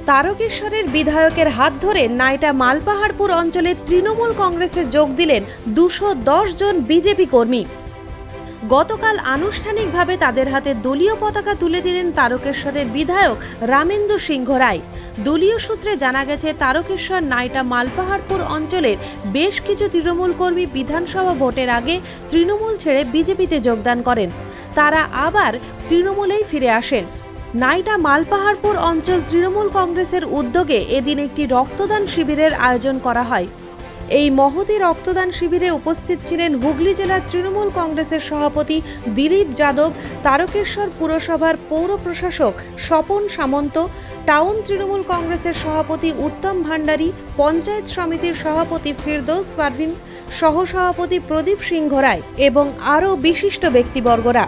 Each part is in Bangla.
তারকেশ্বরের বিধায়কের হাত ধরে নাইটা মালপাহাড়পুর অঞ্চলে তৃণমূল কংগ্রেসে যোগ দিলেন 210 জন বিজেপি কর্মী। গতকাল আনুষ্ঠানিকভাবে তাদের হাতে দলীয় পতাকা তুলে দিলেন তারকেশ্বরের বিধায়ক রামেন্দু সিংহ রায়। দলীয় সূত্রে জানা গেছে, তারকেশ্বর নাইটা মালপাহাড়পুর অঞ্চলের বেশ কিছু তৃণমূল কর্মী বিধানসভা ভোটের আগে তৃণমূল ছেড়ে বিজেপিতে যোগদান করেন। তারা আবার তৃণমূলেই ফিরে আসেন। নাইটা মালপাহাড়পুর অঞ্চল তৃণমূল কংগ্রেসের উদ্যোগে এদিন একটি রক্তদান শিবিরের আয়োজন করা হয়। এই মহতী রক্তদান শিবিরে উপস্থিত ছিলেন হুগলি জেলার তৃণমূল কংগ্রেসের সভাপতি দিলীপ যাদব, তারকেশ্বর পুরসভার পৌর প্রশাসক স্বপন সামন্ত, টাউন তৃণমূল কংগ্রেসের সভাপতি উত্তম ভান্ডারী, পঞ্চায়েত সমিতির সভাপতি ফিরদৌস পারভিন, সহসভাপতি প্রদীপ সিংহ রায় এবং আরও বিশিষ্ট ব্যক্তিবর্গরা।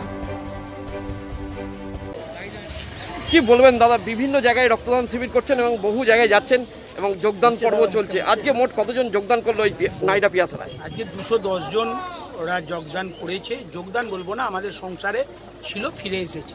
কি বলবেন দাদা, বিভিন্ন জায়গায় রক্তদান শিবির করছেন এবং বহু জায়গায় যাচ্ছেন এবং যোগদান পর্ব চলছে, আজকে মোট কতজন যোগদান করলো এই নাইটা পিয়াসারায়? আজকে 210 জন ওরা যোগদান করেছে। যোগদান বলবো না, আমাদের সংসারে ছিল, ফিরে এসেছে।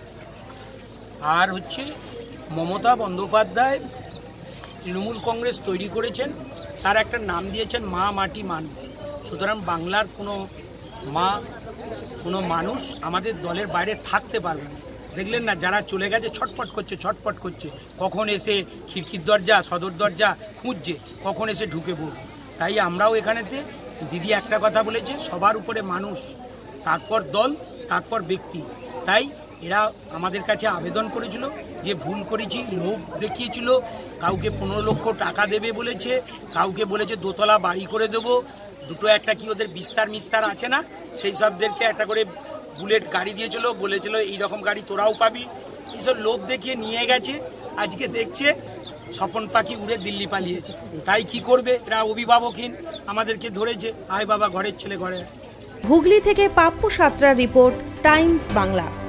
আর হচ্ছে মমতা বন্দ্যোপাধ্যায় তৃণমূল কংগ্রেস তৈরি করেছেন, তার একটা নাম দিয়েছেন মা মাটি মানুষ। সুতরাং বাংলার কোনো মা, কোনো মানুষ আমাদের দলের বাইরে থাকতে পারবে না। দেখলেন না, যারা চলে গেছে ছটপট করছে, কখন এসে খিড়কির দরজা, সদর দরজা খুঁজছে, কখন এসে ঢুকে পড়বে। তাই আমরাও এখানেতে দিদি একটা কথা বলেছে, সবার উপরে মানুষ, তারপর দল, তারপর ব্যক্তি। তাই এরা আমাদের কাছে আবেদন করেছিল যে ভুল করেছি, লোভ দেখিয়েছিল, কাউকে 15 লক্ষ টাকা দেবে বলেছে, কাউকে বলেছে দোতলা বাড়ি করে দেবো, দুটো একটা কি ওদের বিস্তার আছে না, সেই সবদেরকে একটা করে বুলেট গাড়ি দিয়েছিল, বলেছিল এইরকম গাড়ি তোরাও পাবি। এইসব লোভ দেখিয়ে নিয়ে গেছে। আজকে দেখছে স্বপন পাখি উড়ে দিল্লি পালিয়েছে। তাই কি করবে, এরা অভিভাবকহীন, আমাদেরকে ধরেছে, আয় বাবা ঘরের ছেলে ঘরে। হুগলি থেকে পাপ্পু সাত্রার রিপোর্ট, টাইমস বাংলা।